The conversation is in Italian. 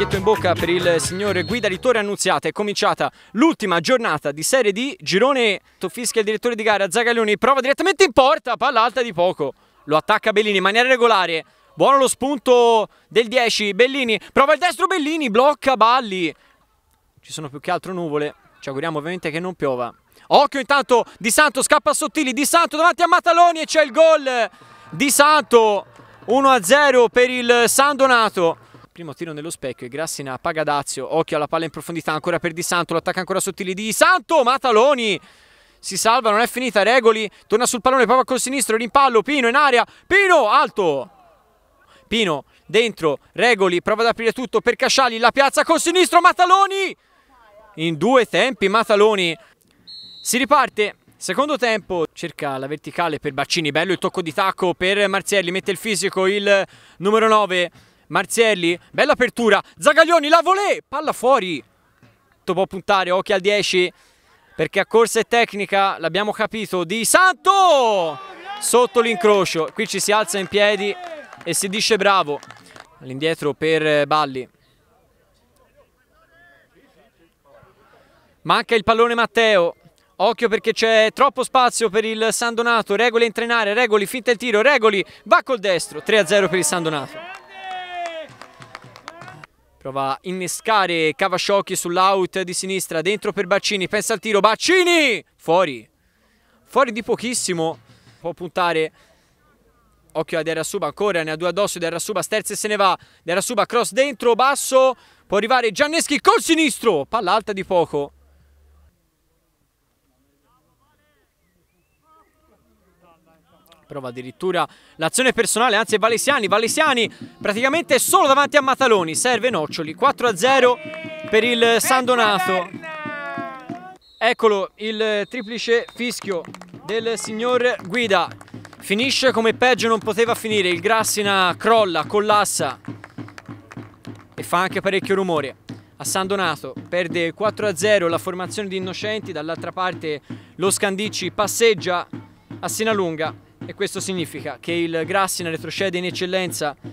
Orecchietto in bocca per il signor Guida di Torre Annunziata. È cominciata l'ultima giornata di Serie D. Girone, fischia il direttore di gara Zagaglioni, prova direttamente in porta, palla alta di poco. Lo attacca Bellini in maniera regolare. Buono lo spunto del 10, Bellini, prova il destro Bellini, blocca Balli. Ci sono più che altro nuvole, ci auguriamo ovviamente che non piova. Occhio intanto, Di Santo scappa a Sottili, Di Santo davanti a Mataloni e c'è il gol. Di Santo, 1-0 per il San Donato. Primo tiro nello specchio e Grassina paga Dazio. Occhio alla palla in profondità ancora per Di Santo. Lo attacca ancora Sottili. Di Santo, Mataloni si salva, non è finita. Regoli torna sul pallone, prova col sinistro. Rimpallo, Pino in area. Pino, alto. Pino dentro. Regoli prova ad aprire tutto per Casciali. La piazza col sinistro. Mataloni in due tempi. Mataloni si riparte. Secondo tempo, cerca la verticale per Baccini. Bello il tocco di tacco per Marzielli. Mette il fisico il numero 9. Marzielli, bella apertura, Zagaglioni, la volée, palla fuori. Può puntare, occhio al 10, perché a corsa e tecnica, l'abbiamo capito. Di Santo, sotto l'incrocio, qui ci si alza in piedi e si dice bravo. All'indietro per Balli. Manca il pallone Matteo. Occhio perché c'è troppo spazio per il San Donato. Regoli entra in area, Regoli finta il tiro, Regoli va col destro, 3-0 per il San Donato. Prova a innescare Cavasciocchi sull'out di sinistra, dentro per Baccini, pensa al tiro, Baccini! Fuori di pochissimo, può puntare, occhio a Derrasuba ancora, ne ha due addosso, Derrasuba sterza e se ne va, Derrasuba cross dentro, basso, può arrivare Gianneschi col sinistro, palla alta di poco. Prova addirittura l'azione personale, anzi è Valesiani praticamente solo davanti a Mataloni, serve Noccioli, 4-0 per il San Donato. Eccolo il triplice fischio del signor Guida, finisce come peggio non poteva finire, il Grassina crolla, collassa e fa anche parecchio rumore. A San Donato perde 4-0 la formazione di Innocenti, dall'altra parte lo Scandicci passeggia a Sinalunga. E questo significa che il Grassina retrocede in eccellenza